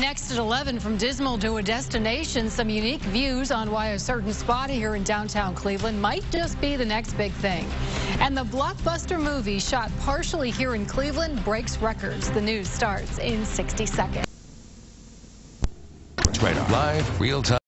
Next at 11, from dismal to a destination, some unique views on why a certain spot here in downtown Cleveland might just be the next big thing. And the blockbuster movie shot partially here in Cleveland breaks records. The news starts in 60 seconds. Live, real time.